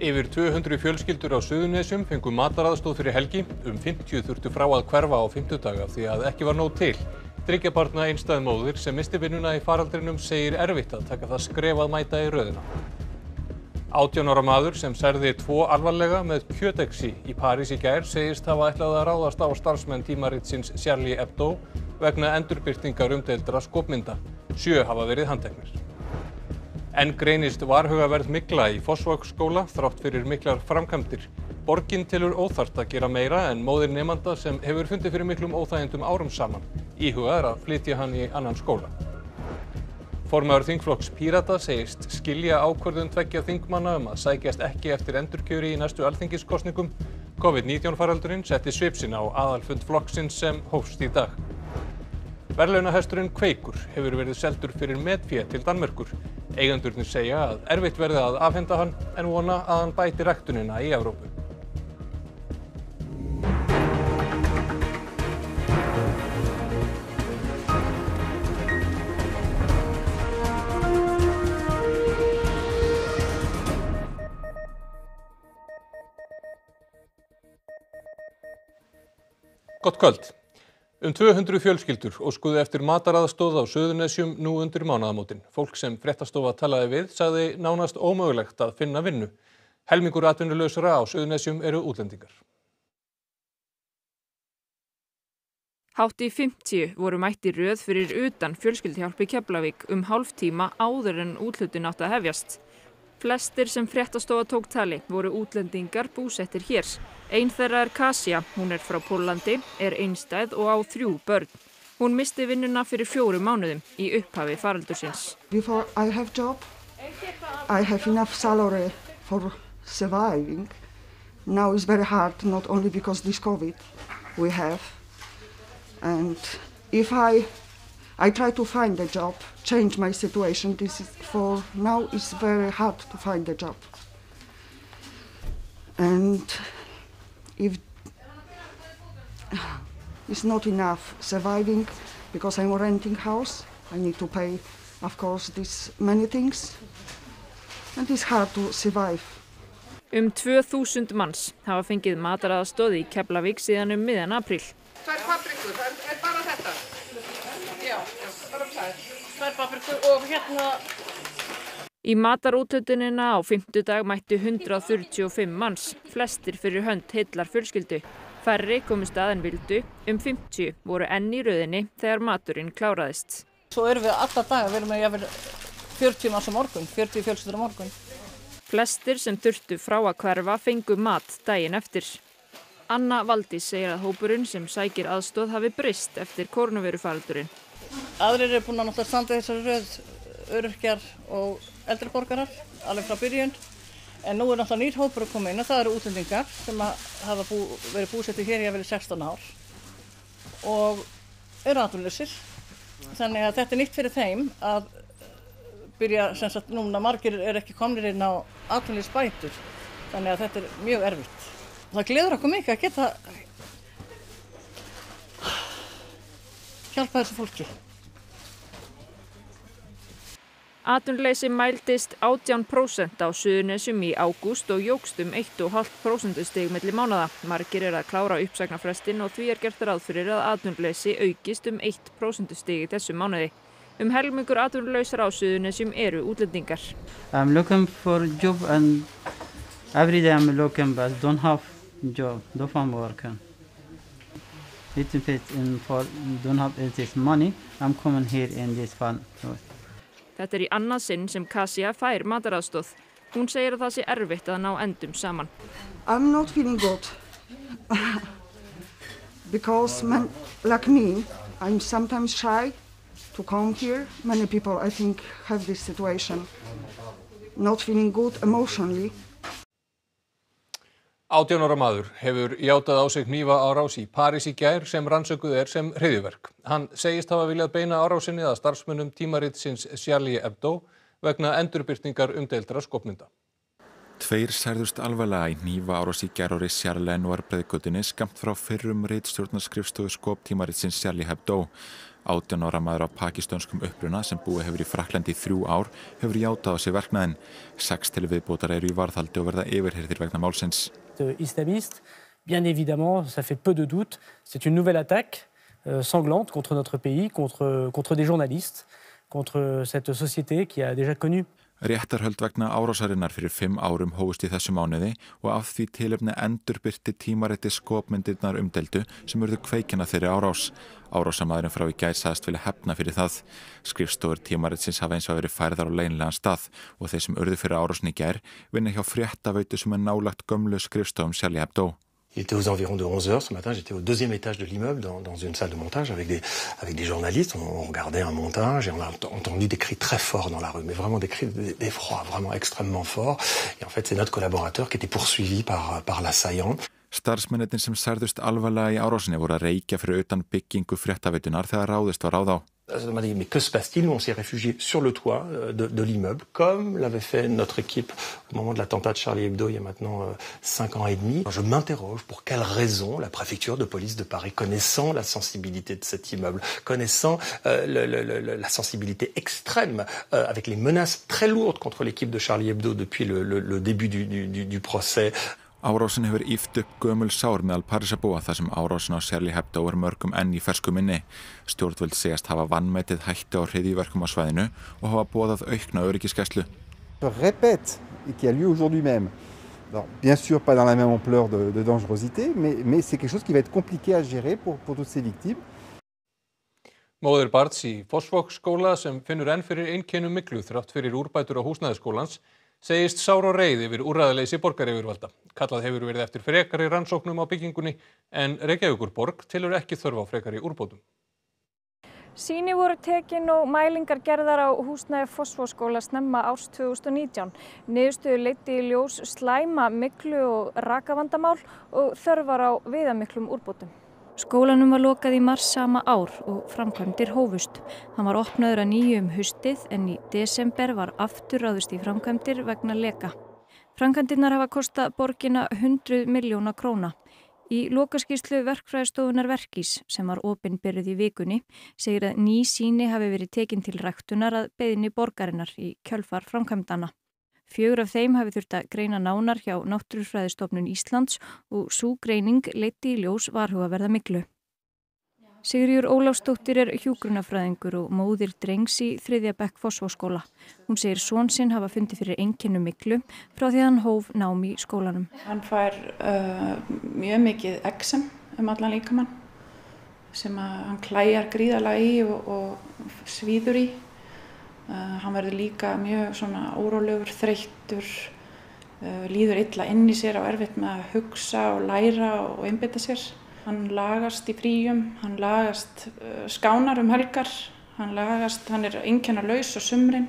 Yfir 200 fjölskyldur á Suðurnesjum fengu mataraðstoð fyrir helgi. 50 þurftu frá að hverfa á fimmtudag af því að ekki var nóg til. Þriggja barna einstæð móðir sem missti vinnuna í faraldrinum segir erfitt að taka það skref að mæta í röðina. 18 ára maður sem særði 2 alvarlega með kjötexi í París í gær segist hafa ætlað að ráðast á starfsmenn tímaritsins Charlie Hebdo vegna endurbirtingar umdeildra skopmynda. 7 hafa verið handteknir. Enn greinist varhugaverð mygla í Fossvogsskóla þrátt fyrir miklar framkvæmdir. Borgin telur óþarft að gera meira en móðir nemanda sem hefur fundið fyrir miklum óþægindum árum saman. Íhugað er að flytja hann í annan skóla. Formaður þingflokks Pírata segist skilja ákvörðun tveggja þingmanna að sækjast ekki eftir endurkjöri í næstu alþingiskosningum. COVID-19 faraldurinn setti svip sinn á aðalfund flokksins sem hófst í dag. Verðlaunahesturinn Kveikur hefur verið seldur fyrir metfé til Danmerkur. Eigendurnir segja að erfitt verði að afhenda hann en vona að hann bæti ræktunina í Evrópu. Gott kvöld. 200 fjölskyldur óskuðu eftir mataraðstoð á Suðurnesjum nú undir mánaðamótin. Fólk sem fréttastofa talaði við sagði nánast ómögulegt að finna vinnu. Helmingur atvinnulausra á Suðurnesjum eru útlendingar. Hátt í 50 voru mætt í röð fyrir utan fjölskylduhjálp í Keflavík hálftíma áður en úthlutun átti að hefjast. Flestir sem fréttastofa tók tali voru útlendingar búsettir hér. Ein þeirra er Kasia, hún er frá Póllandi, er einstæð og á 3 börn. Hún missti vinnuna fyrir 4 mánuðum í upphafi faraldursins. Before I have job, I have enough salary for surviving. Now it's very hard, not only because this COVID we have. And if I try to find a job, change my situation. This is for now it's very hard to find a job. And if it's not enough surviving because I'm renting house, I need to pay, of course, this many things, and it's hard to survive. 2000 manns hafa fengið mataraðstoð í Keflavík síðan miðjan apríl. 2 paprikur, er bara þetta? Já, bara 2 paprikur og hérna. Í matarúthlutunina á fimmtudag mættu 145 manns, flestir fyrir hönd heillar fjölskyldu. Færri komust að en vildu, 50 voru enn í röðinni þegar maturinn kláraðist. Svo erum við alla daga, við erum með jafnvel 40 manns á morgun, 40 fjölskyldur á morgun. Flestir sem þurftu frá að hverfa fengu mat daginn eftir. Anna Valdís segir að hópurinn sem sækir aðstoð hafi breyst eftir kórónuveirufaraldurinn. Aðrir eru búin að náttúrulega standa þessari röð, öryrkjar og eldri borgarar, alveg frá byrjun. En nú er náttúrulega nýr hópur að koma inn og það eru útlendingar sem hafa verið búsettir hér í að vera 16 ár og eru atvinnulausir. Þannig að þetta er nýtt fyrir þeim að byrja, sem sagt, núna margir eru ekki komnir inn á atvinnuleysisbætur. Þannig að þetta er mjög erfitt. Það gleður okkur mikið að geta hjálpað þessu fólki. Atvinnuleysi mældist 18% á Suðurnesjum í ágúst og jókst 1,5% stig milli mánaða. Margir eru að klára uppsagnarfrestinn og því er gert ráð fyrir að atvinnuleysi aukist 1% stig í þessum mánuði. Helmingur atvinnulausra á Suðurnesjum eru útlendingar. I'm looking for a job and every day I'm looking but don't have job, don't find working. Little bit in for don't have this money. I'm coming here in this fund. Þetta er í annað sinn sem Kasia fær mataraðstoð. Hún segir að það sé erfitt að ná endum saman. I'm not feeling good because like me, I'm sometimes shy to come here. Many people, I think, have this situation. Not feeling good emotionally. 18 ára maður hefur játað á sig hnífa árás í París í gær sem rannsökuð er sem hryðjuverk. Hann segist hafa viljað beina árásinni að starfsmönnum tímaritsins Charlie Hebdo vegna endurbirtingar umdeildra skopmynda. 2 særðust alvarlega í hnífaárás í gær á Charlie breiðgötunni skammt frá fyrrum ritstjórnarskrifstofu skoptímaritsins Charlie Hebdo. 18 ára maður af pakistönskum uppruna sem búið hefur í Frakklandi í 3 ár hefur játað á sig verknaðinn. 6 til viðbótar eru í varðhaldi og verða yfirheyrðir vegna málsins. Islamiste, bien évidemment, ça fait peu de doute, c'est une nouvelle attaque sanglante contre notre pays, contre des journalistes, contre cette société qui a déjà connu. Réttarhöld vegna árásarinnar fyrir 5 árum hófust í þessu mánuði og af því tilefni endurbirti tímariti skopmyndirnar umdeldu sem urðu kveikjana þeirri árás. Árásarmaðurinn frá í gær sagðist vilja hefna fyrir það. Skrifstofur tímaritsins hafa eins og verið færðar á leynilegan stað og þeir sem urðu fyrir árásin í gær vinna hjá fréttaveitu sem nálægt gömlu skrifstofum Charlie Hebdo. Il était aux environs de 11 heures ce matin, j'étais au 2e étage de l'immeuble dans une salle de montage avec des journalistes. On regardait un montage et on a entendu des cris très forts dans la rue, mais vraiment des cris d'effroi, vraiment extrêmement forts. Et en fait, c'est notre collaborateur qui était poursuivi par l'assaillant. Starfsmennirnir sem særðust alvarlega í árásinni voru að reykja fyrir utan byggingu fréttaveitunar þegar ráðist var á þá. On m'a dit, mais que se passe-t-il? Nous, on s'est réfugiés sur le toit de l'immeuble, comme l'avait fait notre équipe au moment de l'attentat de Charlie Hebdo il y a maintenant 5 ans et demi. Je m'interroge pour quelle raison la préfecture de police de Paris, connaissant la sensibilité de cet immeuble, connaissant la sensibilité extrême, avec les menaces très lourdes contre l'équipe de Charlie Hebdo depuis le début du procès. Árásin hefur ýft upp gömul sár meðal Parísarbúa þar sem árásin á Charlie Hebdo mörgum enn í fersku minni. Stjórnvöld segjast hafa vanmetið hættu á hryðjuverkum á svæðinu og hafa boðað aukna öryggisgæslu. Je répète, qui a lieu aujourd'hui même. Alors, bien sûr, pas dans la même ampleur de dangerosité, mais c'est quelque chose qui va être compliqué à gérer pour toutes ces victimes. Móðir barns í Fossvogsskóla sem finnur enn fyrir einkennum myglu þrátt fyrir úrbætur á húsnæðisskólans segist sár og reið yfir úrræðaleysi borgaryfirvalda. Kallað hefur verið eftir frekari rannsóknum á byggingunni en Reykjavíkurborg telur ekki þörf á frekari úrbótum. Sýni voru tekin og mælingar gerðar á húsnæði Fossvogsskóla snemma árs 2019. Niðurstöður leiddu í ljós slæma myglu og rakavandamál og þörfar á viðamiklum úrbótum. Skólanum var lokað í mars sama ár og framkvæmdir hófust. Hann var opnaður að nýju haustið en í desember var aftur ráðist í framkvæmdir vegna leka. Framkvæmdirnar hafa kostað borgina 100 milljóna króna. Í lokaskýrslu verkfræðistofunnar Verkís, sem var opinberuð í vikunni, segir að ný sýni hafi verið tekin til ræktunar að beiðni borgarinnar í kjölfar framkvæmdana. 4 af þeim hafi þurft að greina nánar hjá Náttúrufræðistofnun Íslands og sú greining leiddi í ljós varhugaverða myglu. Sigríður Ólafsdóttir er hjúkrunarfræðingur og móðir drengs í 3. bekk Fossvogsskóla. Hún segir son sinn hafa fundið fyrir einkennum myglu frá því að hann hóf nám í skólanum. Hann fær mjög mikið eksem allan líkamann sem hann klæjar gríðarlega í og svíður í. Hann verður líka mjög svona órólegur, þreyttur, líður illa inn í sér og erfitt með að hugsa og læra og einbeita sér. Hann lagast í fríum, hann lagast skánar helgar, hann er einkennalaus á sumrin.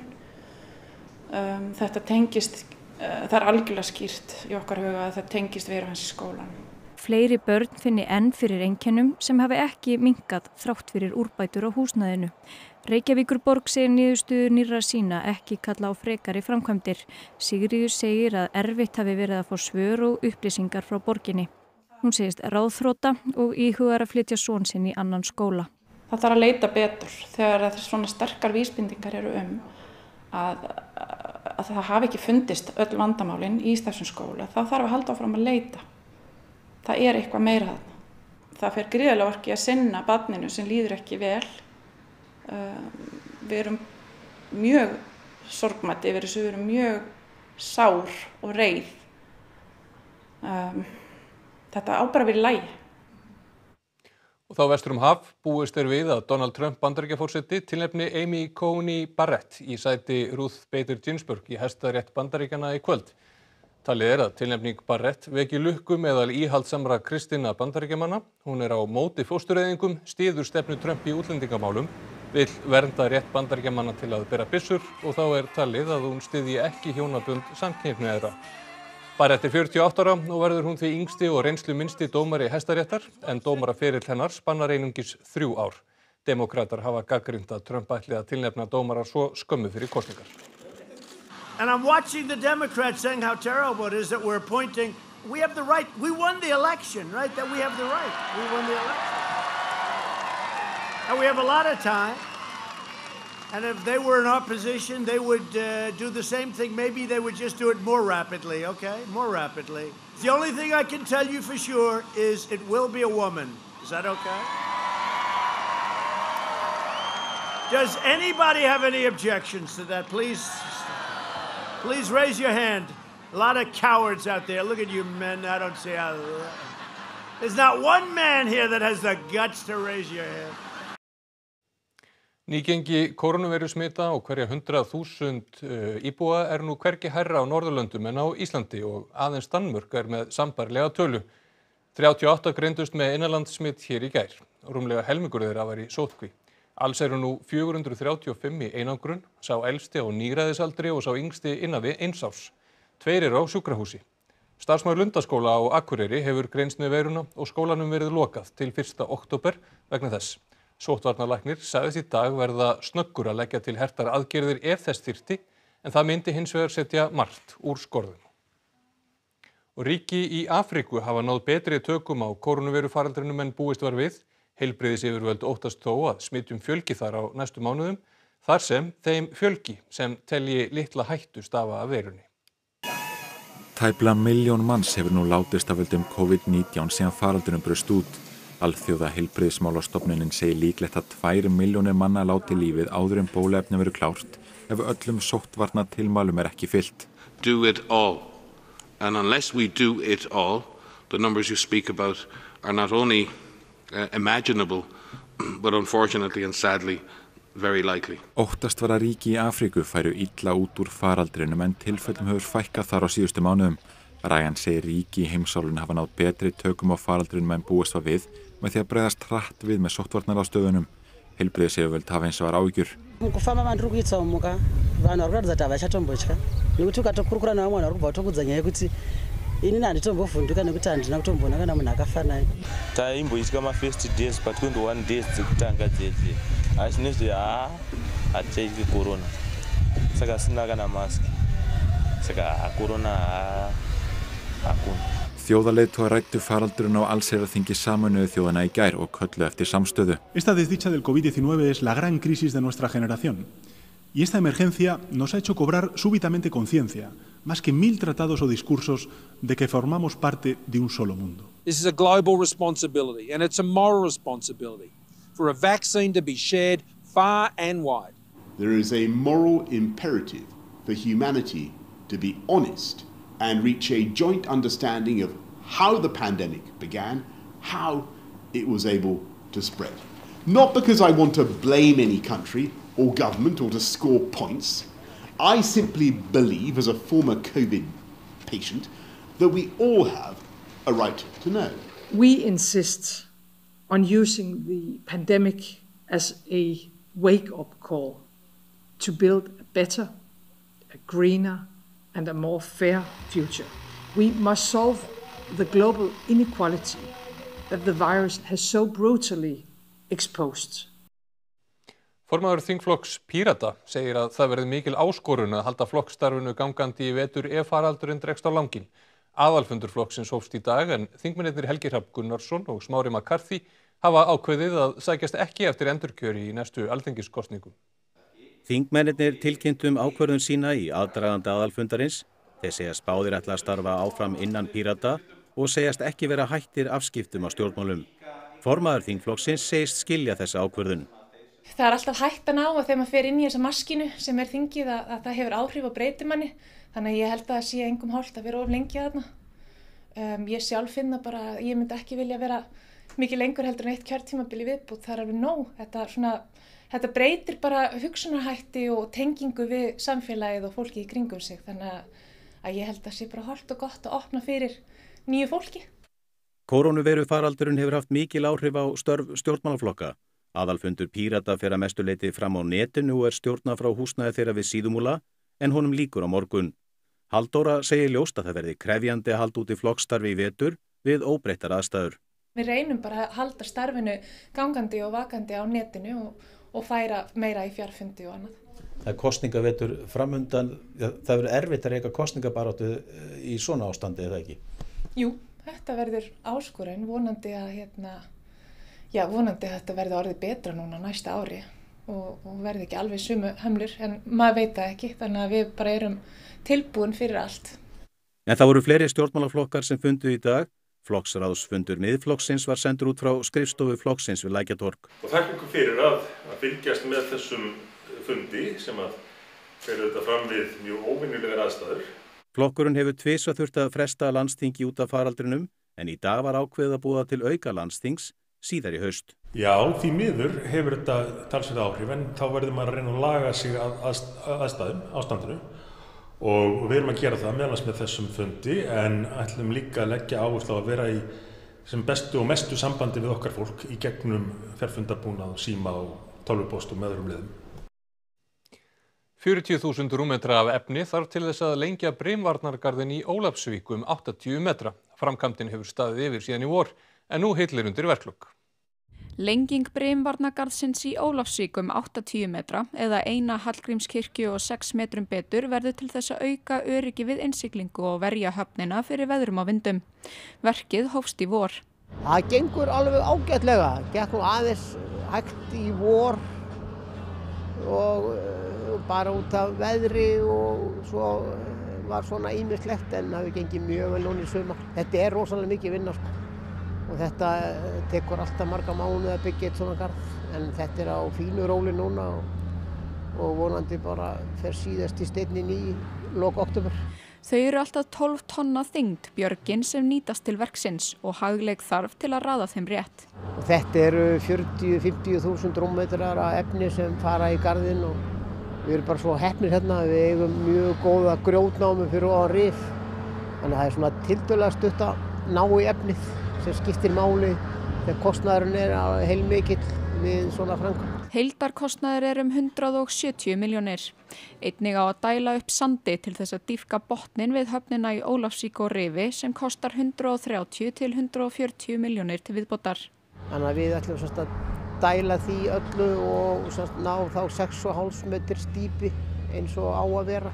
Þetta tengist, það er algjörlega skýrt í okkar huga að það tengist veru hans í skólanum. Fleiri börn finni enn fyrir einkennum sem hafi ekki minnkað þrátt fyrir úrbætur á húsnæðinu. Reykjavíkurborg segir niðurstöður nýrra sýna ekki kalla á frekari framkvæmdir. Sigríður segir að erfitt hafi verið að fá svör og upplýsingar frá borginni. Hún segist ráðþrota og íhugar að flytja son sinn í annan skóla. Það þarf að leita betur þegar svona sterkar vísbendingar eru að það hafi ekki fundist öll vandamálin í þessum skóla. Það þarf að halda áfram að leita. Það er eitthvað meira þarna. Það fer gríðarlega orki að sinna barninu sem líður ekki vel. Við erum mjög sorgmætt yfir þessu, við erum mjög sár og reið. Þetta á bara að vera í lagi. Og þá vestur haf búist við að Donald Trump Bandaríkjaforseti tilnefni Amy Coney Barrett í sæti Ruth Bader Ginsburg í Hæstarétt Bandaríkjanna í kvöld. Talið að tilnefning Barrett veki lukku meðal íhaldsamra kristinna Bandaríkjamanna. Hún er á móti fóstureyðingum, styður stefnu Trump í útlendingamálum, vill vernda rétt Bandaríkjamanna til að bera byssur og þá er talið að hún styðji ekki hjónabönd samkynhneigðra. Barrett er 48 ára og verður hún því yngsti og reynslu minnsti dómari Hæstaréttar en dómaraferill hennar spannar einungis 3 ár. Demókratar hafa gagnrýnt að Trump ætli að tilnefna dómara svo skömmu fyrir kosningar. And I'm watching the Democrats saying how terrible it is that we're appointing. We have the right. We won the election, right? That we have the right. We won the election. And we have a lot of time. And if they were in opposition, they would do the same thing. Maybe they would just do it more rapidly, okay? More rapidly. The only thing I can tell you for sure is it will be a woman. Is that okay? Does anybody have any objections to that? Please raise your hand. A lot of cowards out there. Look at you men. I don't see how. There's not one man here that has the guts to raise your hand. Nýgengi kórónuveirusmita á hverja 100.000 íbúa nú hvergi hærra á Norðurlöndum en á Íslandi og aðeins Danmörk með sambærilega tölu. 38 greindust með innanlandssmit hér í gær. Rúmlega helmingur þeirra var í sóttkví. Alls nú 435 í einangrun, sá elsti á níræðisaldri og sá yngsti innan við 1 árs. 2 á sjúkrahúsi. Starfsmaður Lundaskóla á Akureyri hefur greinst með veiruna og skólanum verið lokað til 1. október vegna þess. Sóttvarnalæknir sagðist í dag verða snöggur að leggja til hertar aðgerðir ef þess þyrfti, en það myndi hins vegar setja margt úr skorðum. Og ríki í Afríku hafa náð betri tökum á kórónuveirufaraldrinum en búist var við. Heilbrigðisyfirvöld óttast þó að smitjum fjölgi þar á næstu mánuðum, þar sem þeim fjölgi sem telji litla hættu stafa af veirunni. Tæplega 1 milljón manns hefur nú látist af völdum COVID-19 síðan faraldrinum braust út. Alþjóða heilbrigðismálastofnunin segir líklegt að 2 milljónir manna láti lífið áður en bóluefni verður klárt ef öllum sóttvarna tilmælum ekki fylgt. Do it all. And unless we do it all, the numbers you speak about are not only imaginable, but unfortunately and sadly very likely. Óttast var að ríki í Afríku færu illa út úr faraldrinum en tilfellum hefur fækkað þar á síðustu mánuðum. Ryan segir ríki í heimsálfunni hafa náð betri tökum á faraldrinum en búist var við með því að bregðast hratt við með sóttvarnaráðstöfunum. Heilbrigðisyfirvöld hafa hins vegar áhyggjur. Mukufamba vanhu uri kuitsaumuka, vanhu vari kuratidza kuti havachatombotyka. Nekuti ukatokurukura navo vanhu vari kubva vatokudza nyaya yekuti inini handitombofunduka nekuti handina kutomboona kana munhu akafanai. Taimboitika ma-first days pa 21 days dzekutanga dzedze. Asi nezve hatichaityi corona. Saka sina kana mask. Saka corona hakuna. Þjóðarleiðtogar ræddu faraldurinn á allsherjarþingi Sameinuðu þjóðanna í gær og kölluðu eftir samstöðu. Esta desdicha del COVID-19 es la gran crisis de nuestra generación. Y esta emergencia nos ha hecho cobrar súbitamente conciencia, más que 1000 tratados o discursos, de que formamos parte de un solo mundo. This is a global responsibility, and it's a moral responsibility for a vaccine to be shared far and wide. There is a moral imperative for humanity to be honest and reach a joint understanding of how the pandemic began, how it was able to spread. Not because I want to blame any country or government or to score points. I simply believe, as a former COVID patient, that we all have a right to know. We insist on using the pandemic as a wake-up call to build a better, a greener, and a more fair future. We must solve the global inequality that the virus has so brutally exposed. Formaður þingflokks Pírata segir að það verði mikil áskorun að halda flokksstarfinu gangandi í vetur ef faraldurinn dregst á langinn. Aðalfundur flokksins hófst í dag en þingmennirnir Helgi Hrafn Gunnarsson og Smári McCarthy hafa ákveðið að sækjast ekki eftir endurkjöri í næstu alþingiskosningum. Þingmennirnir tilkynntu ákvörðun sína í aðdraganda aðalfundarins. Þeir segjast báðir ætla að starfa áfram innan Pírata og segjast ekki vera hættir afskiptum á stjórnmálum. Formaður þingflokksins segist skilja þessa ákvörðun. Það alltaf hættan á að þegar maður fer inn í þessa maskínu sem þingið að það hefur áhrif á breytir manni. Þannig að ég held að það sé engum hollt að vera of lengi þarna. Ég sjálf finna bara að ég myndi ekki vilja vera mikið lengur heldur en 1 kjörtímabil í viðbót. Það alveg nóg. Þetta breytir bara hugsunarhætti og tengingu við samfélagið og fólki í kringum sig. Þannig að ég held að það sé bara hollt og gott að opna fyrir nýju fólki. Kórónuveirufaraldurinn hefur haft mikil áhrif á störf stjórnmálaflokka. Aðalfundur Pírata fer að mestu leyti fram á netinu og stjórnað frá húsnæði þeirra við Síðumúla, en honum lýkur á morgun. Halldóra segir ljóst að það verði krefjandi að halda út í flokksstarfi í vetur við óbreyttar aðstæður. Við reynum bara að halda starfinu gangandi og vakandi á netinu og færa meira í fjarfundi og annað. Það er kosningavetur framundan, það verður erfitt að reka kosningabaráttu í svona ástandi, eða ekki? Jú, þetta verður áskorun, vonandi að já, vonandi þetta verði orðið betra núna næsta ári og verði ekki alveg sömu hömlur, en maður veit það ekki, þannig að við bara erum tilbúin fyrir allt. En það voru fleiri stjórnmálaflokkar sem fundu í dag. Flokksráðsfundur Miðflokksins var sendur út frá skrifstofu flokksins við Lækjartorg. Og þakka ykkur fyrir að fylgjast með þessum fundi sem að fer þetta fram við mjög óvenjulegar aðstæður. Flokkurinn hefur tvisvar þurft að fresta landsþingi út af faraldrinum, en í dag var ákveðið að boða til auka landsþings síðar í haust. Já, því miður hefur þetta talsverð áhrif, en þá verður maður að reyna að laga sig að aðstæðum, ástandinu, og við erum að gera það meðal annars með þessum fundi, en ætlum líka að leggja áherslu á að vera í sem bestu og mestu sambandi við okkar fólk í gegnum fjarfundarbúnað, síma og tölvupóstum með öðrum liðum. 40.000 rúmmetra af efni þarf til þess að lengja brimvarnargarðinn í Ólafsvík 80 metra. Framkvæmdin hefur staðið yfir síðan í vor, en nú hillir undir verklok. Lenging brimvarnargarðsins í Ólafsvík 80 metra eða eina Hallgrímskirkju og 6 metrum betur verður til þess að auka öryggi við innsiglingu og verja höfnina fyrir veðrum og vindum. Verkið hófst í vor. Það gengur alveg ágætlega. Gekk nú aðeins hægt í vor og bara út af veðri og svo var svona ýmislegt, en það hefur gengið mjög vel núna í sumar. Þetta rosalega mikið vinna sko. Og þetta tekur alltaf marga mánuði að byggja eitt svona garð, en þetta á fínu róli núna og vonandi bara fer síðast í steinnin í lok október. Þau eru alltaf 12 tonna þyngd björgin sem nýtast til verksins og hagleik þarf til að raða þeim rétt. Og þetta eru 40-50.000 rúmmetrar af efni sem fara í garðinn og við erum bara svo heppnir hérna, við eigum mjög góða grjótnámu fyrir ofan rif. Þannig að það svona tiltölulega stutt að ná í efnið sem skiptir máli þegar kostnaðurinn heilmikill við svona framkvæmd. Heildarkostnaður 170 milljónir. Einnig á að dæla upp sandi til þess að dýpka botnin við höfnina í Ólafsvík og Rifi sem kostar 130 til 140 milljónir til viðbótar. Þannig að við ætlum að dæla því öllu og ná þá 6,5 metr dýpi eins og á að vera.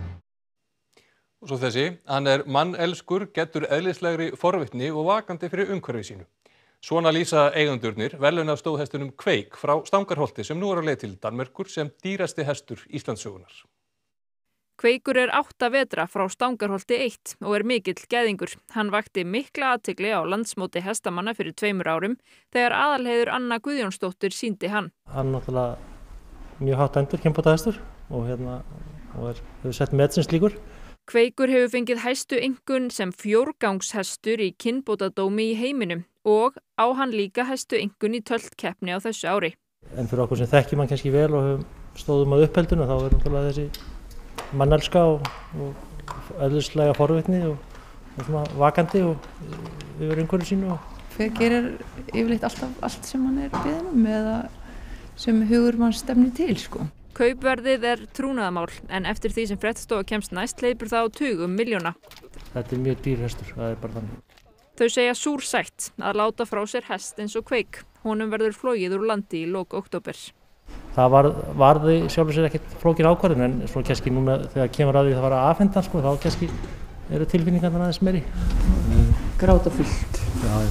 Og svo þessi, hann mannelskur, getur eðlislegri forvitni og vakandi fyrir umhverfi sínu. Svona lýsa eigendurnir verðlaunastóðhestinum Kveik frá Stangarholti sem nú á leið til Danmerkur sem dýrasti hestur Íslandssögunnar. Kveikur 8 vetra frá Stangarholti 1 og mikill gæðingur. Hann vakti mikla athygli á landsmóti hestamanna fyrir 2 árum þegar Aðalheiður Anna Guðjónsdóttir sýndi hann. Hann náttúrulega mjög hátt endur kynbótahestur og hefur sett met sem slíkur. Kveikur hefur fengið hæstu einkunn sem 4-gangshestur í kynbótadómi í heiminum og á hann líka hæstu einkunn í töltkeppni á þessu ári. En fyrir okkur sem þekkjum hann kannski vel og stóðum að uppeldinu þá náttúrulega þessi mannelska og eðlislega forvitni og svona vakandi og yfir umhverfi sínu. Hver gerir yfirleitt alltaf allt sem hann beðinn eða sem hugur mann stefnir til sko. Kaupverðið trúnaðarmál en eftir því sem fréttastofa kemst næst hleypur það á tugum milljóna. Þetta mjög dýr hestur, það bara þannig. Þau segja súrsætt að láta frá sér hest eins og Kveik. Honum verður flogið úr landi í lok október. Það varði sjálfur sér ekkert flókin ákvörðun en svo kannski núna þegar kemur að því það var að afhenda hann sko, þá kannski eru tilfinningarnar aðeins meiri. Gráta fullt. Já.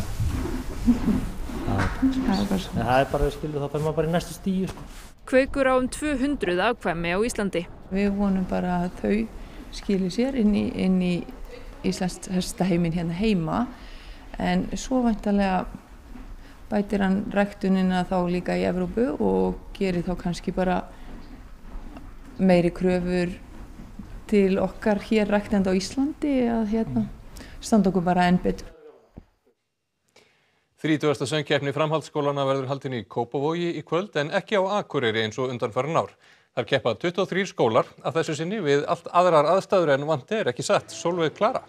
Það bara skilur, þá fær maður bara í næstu stíu sko. Kveikur á 200 afkvæmi á Íslandi. Við vonum bara að þau skili sér inn í Íslands hestaheimin hérna heima en svo væntanlega bætir hann ræktunina þá líka í Evrópu og gerir þá kannski bara meiri kröfur til okkar hér ræktandi á Íslandi að standa okkur bara enn betur. 30. söngkeppni framhaldsskólana verður haldin í Kópavogi í kvöld en ekki á Akureyri eins og undanfarin ár. Þar keppa 23 skólar að þessu sinni við allt aðrar aðstæður en vant ekki satt. Sólveig Klara.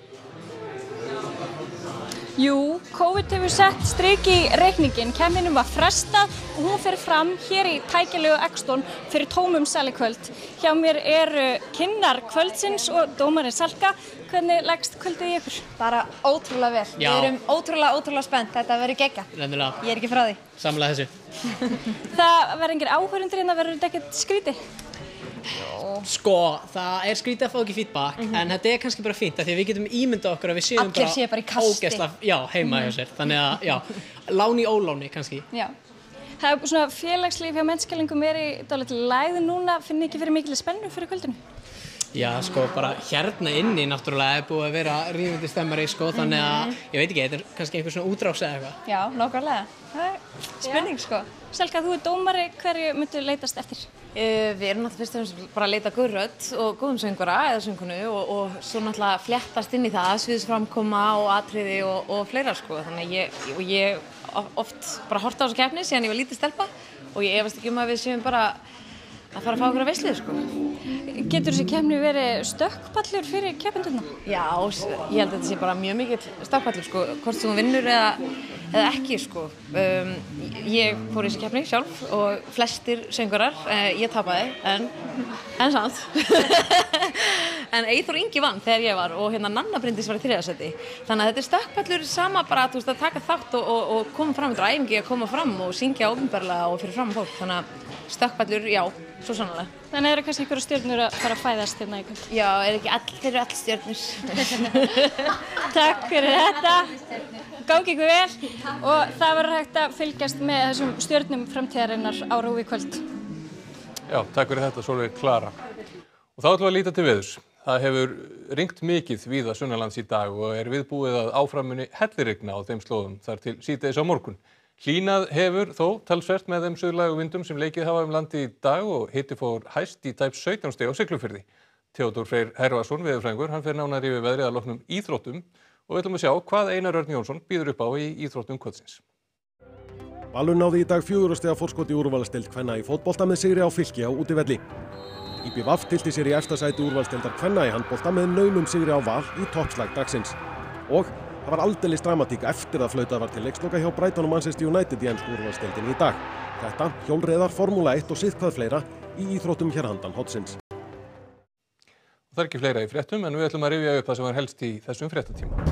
Jú, COVID hefur sett strik í reikningin, keppninum var frestað og hún fer fram hér í tækilegu Exton fyrir tómum sal í kvöld. Hjá mér kynnar kvöldsins og dómarinn Salka. Hvernig leggst kvöldið í ykkur? Bara ótrúlega vel. Já. Við erum ótrúlega spennt. Þetta verður geggjað. Nefnilega. Ég ekki frá því. Samlega þessu. Það verður engir áhorfendur hérna, verður þetta ekkert skrítið? Sko, það skrítið að fá ekki feedback, en þetta kannski bara fínt, af því að við getum ímyndað okkur að við séum Allir séu bara í kasti. ógeðslega, heima hjá sér, þannig að, láni óláni kannski. Já. Það svona félagslíf hjá Menskælingum í dálítið lægð núna, finnið ekki fyrir mikil spennu fyrir kvöldinu? Já, sko, bara hérna inni náttúrulega búið að vera rífandi stemmari, sko, þannig að, ég veit ekki, þetta kannski einhver svona útrás eða eitthvað. Já, nákvæmlega. Það spurning, sko. Selka, þú dómari, hverju myndu leitast eftir? Við erum náttúrulega fyrst og fremst bara að leita góð rödd og góðum söngvara eða söngkonu og svo náttúrulega fléttast inn í það, sviðsframkoma og atriði og fleira, sko. Þannig að ég oft bara horft á þessu keppni síðan ég var lítið stelpa og ég efast ekki að við séum bara að fara að fá okkur að veislu, sko. Getur þessi keppni verið stökkpallur fyrir keppendurna? Já, ég held að þetta sé bara mjög mikill stökkpallur, sko, hvort sem þú vinnur eða ekki, sko. Ég fór í þessi keppni sjálf og flestir söngvarar, ég tapaði, en samt. En Eyþór Ingi vann þegar ég var og Nanna Bryndís var í 3. sæti. Þannig að þetta stökkpallur sama bara að taka þátt og koma fram, þetta er æfingi að koma fram og syngja opinberlega og fyrir fram fólk. Þannig að stökkpallur, já, svo sannarlega. Þannig eru kannski einhverjar stjörnur að fara að fæðast hérna í kvöld? Já, þeir eru all stjörnur. Takk fyrir þetta. Gangi ykkur vel og það verður hægt að fylgjast með þessum stjörnum framtíðarinnar á RÚV í kvöld. Já, takk fyrir þetta, Sólveig Klara. Og þá ætlum við að líta til veðurs. Það hefur rignt mikið víða sunnanlands í dag og viðbúið að áframuni hellirigna á þeim slóðum þar til síðdegis á morgun. Hlýnað hefur þó talsvert með þeim suðlægu vindum sem leikið hafa landið í dag og hiti fór hæst í tæp 17 stig á Siglufirði. Theodór Freyr Hervarsson, veðurfræðingur, hann fer nánar yfir veðrið að loknum íþróttum og við ætlum að sjá hvað Einar Örn Jónsson býður upp á í íþróttum kvöldsins. Valur náði í dag 4 stiga forskot í úrvalsdeild kvenna í fótbolta með sigri á Fylki á útivelli. IBVF tylti sér í efsta sæti úrvalsdeildar kvenna í handbolta með naumum sigri á Val í toppslag dagsins. Og það var aldeilis dramatík eftir að flautað var til leiksloka hjá Brighton og Manchester United í ensku úrvalsdeildinni í dag. Þetta, hjólreiðar, Formúla 1 og sitthvað fleira í íþróttum hér handan hornsins. Það er ekki fleira í fréttum en við ætlum að rifja upp það sem var helst í þessum fréttatíma.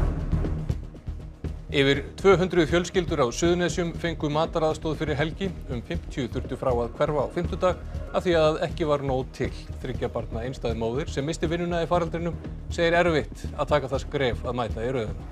Yfir 200 fjölskyldur á Suðurnesjum fengu mataraðstoð fyrir helgi. 50 þurftu frá að hverfa á fimmtudag af því að ekki var nóg til. 3 barna einstæð móðir sem missti vinnuna í faraldrinum segir erfitt að taka það skref að mæta í röðina.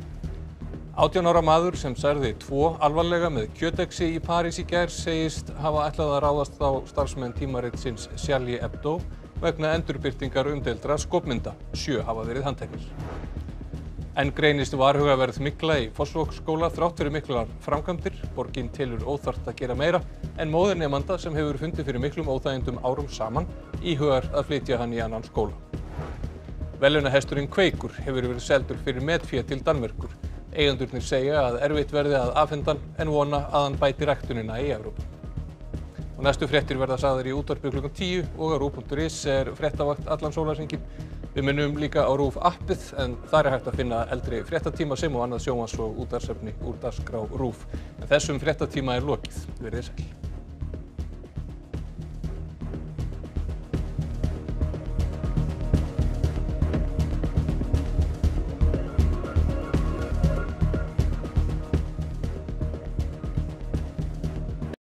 18 ára maður sem særði 2 alvarlega með kjötexi í París í gær segist hafa ætlað að ráðast á starfsmenn tímaritsins Charlie Hebdo vegna endurbirtingar umdeildra skopmynda. 7 hafa verið handteknir. En greinist varhugaverð mygla í Fossvogsskóla þrátt fyrir miklar framkvæmdir. Borgin telur óþarft að gera meira en móðir nemanda sem hefur fundið fyrir miklum óþægindum árum saman íhugar að flytja hann í annan skóla. Verðlaunahesturinn Kveikur hefur verið seldur fyrir metfé til Danmerkur. Eigendurnir segja að erfitt verði að afhenda hann en vona að hann bæti ræktunina í Evrópu. Og næstu fréttir verða sagðar í útvarpi klukkan 10 og á RÚV.is fréttavakt allan sólarhringinn. Við minnum líka á RÚV appið en þar hægt að finna eldri fréttatíma sem og annað sjónvarps- og útvarpsefni úr dagskrá RÚV. En þessum fréttatíma lokið. Verið sæl.